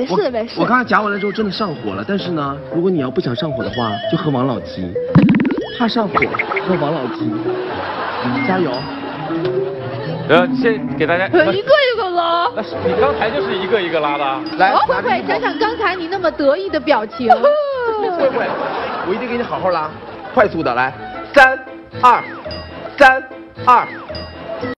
没事没事。 我刚才夹完了之后真的上火了，但是呢，如果你要不想上火的话，就喝王老吉。怕上火，喝王老吉。加油！ 先给大家一个一个拉。 那是你刚才就是一个一个拉的。 来， 慧慧，想想刚才你那么得意的表情。 慧慧，我一定给你好好拉，快速的来，3、2、3、2、